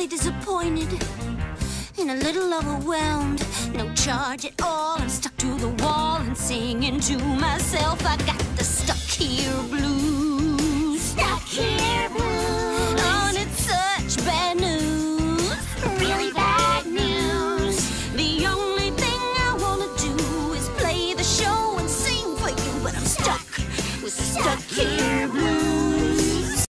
really disappointed and a little overwhelmed. No charge at all, I'm stuck to the wall and singing to myself. I got the stuck here blues.